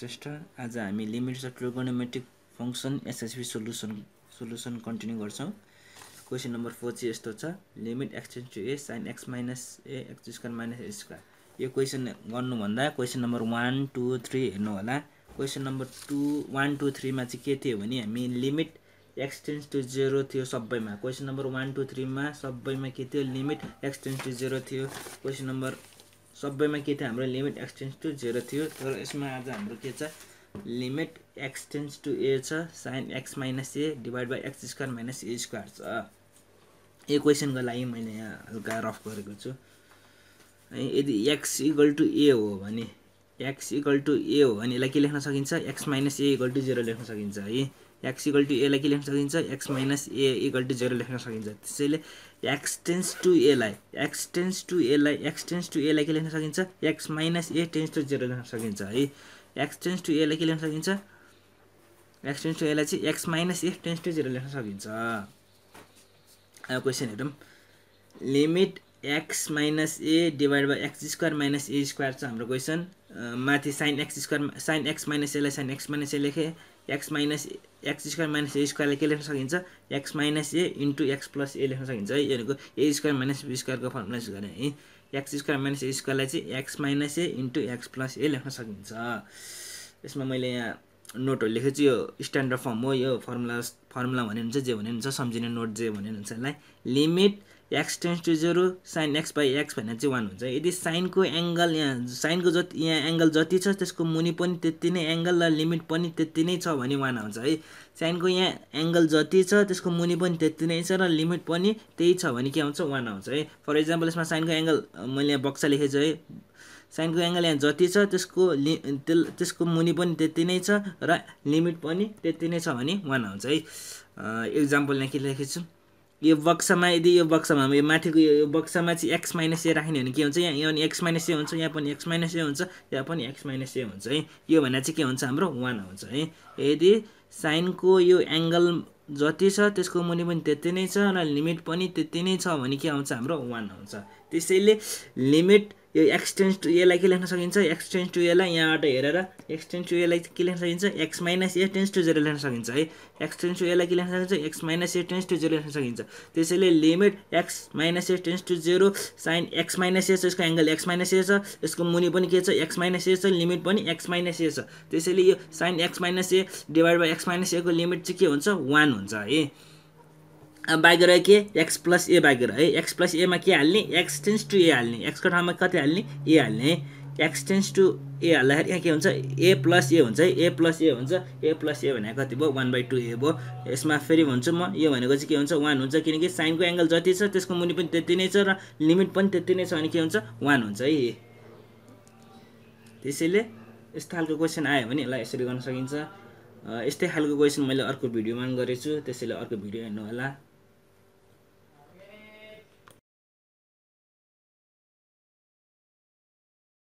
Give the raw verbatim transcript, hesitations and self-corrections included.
श्रेष्ठ। आज हामी limits of trigonometric function SSB solution solution continue गर्छौं। क्वेशन नम्बर फोर चाहिँ यस्तो छ, limit x tends to a sin x minus a x square minus a square. यो question गर्नु भन्दा question number one two three हेर्नु होला। Question number two one two three मा चाहिँ के थियो भने हामी limit x tends to zero थियो सबैमा। Question number one two three मा सबैमा के थियो, limit x tends to zero थियो। क्वेशन नम्बर सबैमा के थियो, हाम्रो limit x tends to zero थियो। तर यसमा आज हाम्रो के छ, limit x tends to a छ sin x minus a divide by x square minus a square छ। यो क्वेशनको लागि मैले यहाँ हल्का रफ गरेको छु। यदि x इक्वल टु a हो भने x इक्वल टु a हो भने यसलाई के लेख्न सकिन्छ, x minus a equal to zero लेख्न सकिन्छ है। x इक्वल टु a लाई के लेख्न सकिन्छ, x minus a equal to zero लेख्न सकिन्छ। त्यसैले x टेन्ड्स टु a लाई x टेन्ड्स टु a लाई x टेन्ड्स टु a लाई के लेख्न सकिन्छ, x minus a tends to zero लेख्न सकिन्छ है। x टेन्ड्स टु a लाई के लेख्न सकिन्छ, x टेन्ड्स टु a लाई चाहिँ x minus a tends to zero लेख्न सकिन्छ। अब क्वेशन हेरौँ। Limit x minus a divide by x square minus a square छ हाम्रो क्वेशन। माथि sin x square sin x minus a लाई sin x minus a लेखे, x minus x square minus a square लाई के लेख्न सकिन्छ, x minus a into x plus a लेख्न सकिन्छ है। यहाँको a square minus b square को फर्मुला युज गरे है। x square minus a square लाई चाहिँ x minus a into x plus a लेख्न सकिन्छ। यसमा मैले यहाँ नोटहरु लेखेको छु, यो स्ट्यान्डर्ड फर्म हो। यो फर्मुला फर्मुला भने हुन्छ, जे भने हुन्छ, सम्झिने नोट जे भने हुन्छ। यसलाई limit x tends to zero sin x by x भनेर चाहिँ one हुन्छ। यदि sin को एंगल यहाँ sin को जति यहाँ एंगल जति छ त्यसको मुनि पनि त्यति नै एंगल र लिमिट पनि त्यति नै छ भने one आउँछ है। sin को यहाँ एंगल जति छ त्यसको मुनि पनि त्यति नै छ र लिमिट पनि त्यही छ भने के आउँछ, one आउँछ है। फर एक्जाम्पल यसमा sin को एंगल मैले यहाँ बक्सा लेखेछु है। sin को एंगल यहाँ जति छ त्यसको त्यसको मुनि पनि त्यति नै छ र लिमिट पनि त्यति नै छ भने one आउँछ है। एक्जाम्पल यहाँ के लेखेछु, यो बक्सामा यदि यो बक्सामा यो माथिको यो बक्सामा चाहिँ x minus a राख्ने भने के हुन्छ, यहाँ यहाँ x minus a हुन्छ, यहाँ पनि x minus a हुन्छ, यहाँ पनि x minus a हुन्छ है। यो भने चाहिँ के हुन्छ, हाम्रो one आउँछ है। यदि sin को यो एंगल जति छ त्यसको मुनि पनि त्यति नै छ र लिमिट पनि त्यति नै छ भने के आउँछ, हाम्रो one आउँछ। त्यसैले लिमिट यो x टेन्ड्स टु a लाई के लेख्न सकिन्छ, x टेन्ड्स टु a लाई यहाँबाट हेरेर x टेन्ड्स टु a लाई के लेख्न सकिन्छ, x minus a tends to zero लेख्न सकिन्छ है। x टेन्ड्स टु a लाई के लेख्न सकिन्छ, x minus a tends to zero लेख्न सकिन्छ। त्यसैले limit x minus a tends to zero sin x minus a छ, यसको एंगल x minus a छ, यसको मुनि पनि के छ, x minus a छ, लिमिट पनि x minus a छ। त्यसैले यो sin x minus a divide by x minus a को लिमिट चाहिँ के हुन्छ, one हुन्छ है। अब बाइक रह्यो के, x प्लस a बाइक रह्यो है। x प्लस a मा के हाल्ने, x टेन्ड्स टु a हाल्ने, x को ठाउँमा कति हाल्ने, a हाल्ने है। x टेन्ड्स टु a हाल्दाखेरि यहाँ के हुन्छ, a प्लस a हुन्छ है। a प्लस a हुन्छ, a प्लस a भनेको कति भयो, one by two a भयो। यसमा फेरि भन्छु म, यो भनेको चाहिँ के हुन्छ, one हुन्छ, किनकि sin को एंगल जति छ त्यसको मुनि पनि त्यति नै छ र लिमिट पनि त्यति नै छ भने के हुन्छ, one हुन्छ है। त्यसैले यस्तो खालको क्वेशन आयो भने यसलाई यसरी गर्न सकिन्छ। यस्तै खालको क्वेशन मैले अर्को भिडियोमा गरेछु, त्यसैले अर्को भिडियो हेर्नु होला।